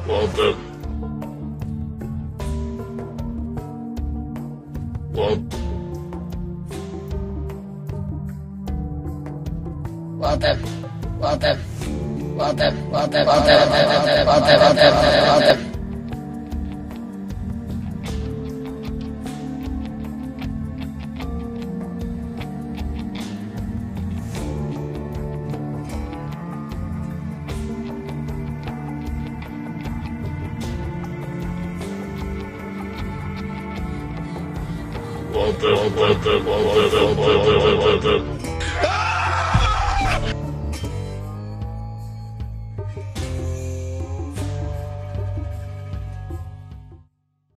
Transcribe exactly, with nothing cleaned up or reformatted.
waltuh, waltuh, waltuh, waltuh, waltuh, waltuh, waltuh, waltuh, waltuh, waltuh, waltuh. Waltuh, waltuh, waltuh, waltuh, waltuh, waltuh.